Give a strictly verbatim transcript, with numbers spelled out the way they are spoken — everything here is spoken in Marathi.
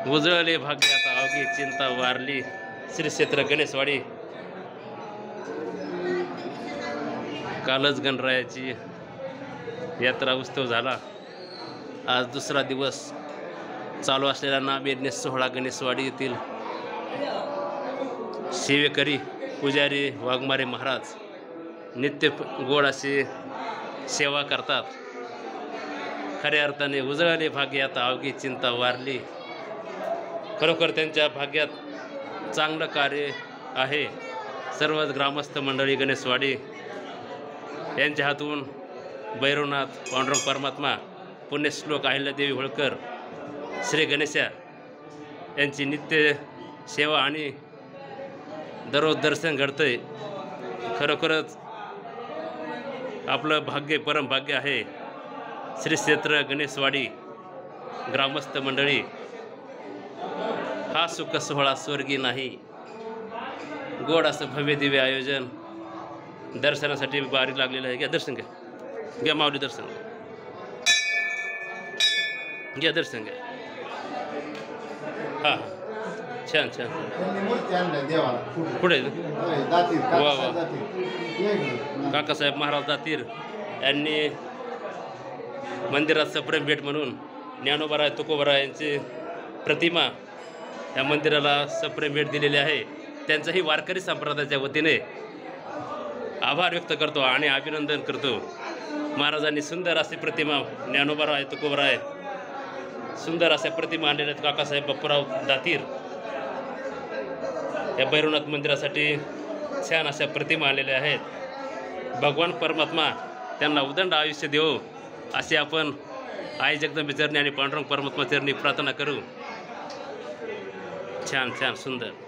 उजळले भाग्य आता अवघी चिंता वारली. श्री क्षेत्र गणेशवाडी. कालच गणरायाची यात्रा उत्सव झाला. आज दुसरा दिवस चालू असलेला नामयज्ञ सोहळा गणेशवाडी येथील सेवेकरी पुजारी वाघमारे महाराज नित्य गोड असे सेवा करतात. खऱ्या अर्थाने उजळले भाग्य आता अवघी चिंता वारली. खरोखर त्यांच्या भाग्यात चांगलं कार्य आहे. सर्वच ग्रामस्थ मंडळी गणेशवाडी यांच्या हातून भैरवनाथ पांडुरंग परमात्मा पुण्यश्लोक अहिल्यादेवी होळकर श्री गणेशा यांची नित्य सेवा आणि दररोज दर्शन घडतंय. खरोखरच आपलं भाग्य परम भाग्य आहे. श्री क्षेत्र गणेशवाडी ग्रामस्थ मंडळी हा सुख सोहळा स्वर्गी नाही. गोड असं भव्य दिव्य आयोजन दर्शनासाठी बारी लागलेलं आहे. घ्या दर्शन घ्या. घ्या माऊली दर्शन घ्या. दर्शन घ्या. हां छान छान. पुढे वा वा. काकासाहेब महाराज दातीर यांनी मंदिरात सप्रेम भेट म्हणून ज्ञानोबराय तुकोबराय यांची प्रतिमा या मंदिराला सप्रेम भेट दिलेली आहे. त्यांचाही वारकरी संप्रदायाच्या वतीने आभार व्यक्त करतो आणि अभिनंदन करतो. महाराजांनी सुंदर अशी प्रतिमा ज्ञानोबराय तुकोबराय सुंदर अशा प्रतिमा आणलेल्या आहेत. काकासाहेब बापूराव दातीर या भैरवनाथ मंदिरासाठी छान अशा प्रतिमा आणलेल्या आहेत. भगवान परमात्मा त्यांना उदंड आयुष्य देवो असे आपण आई जगदंबे चरणी आणि पांडुरंग परमात्मा चरणी प्रार्थना करू. छान छान सुंदर.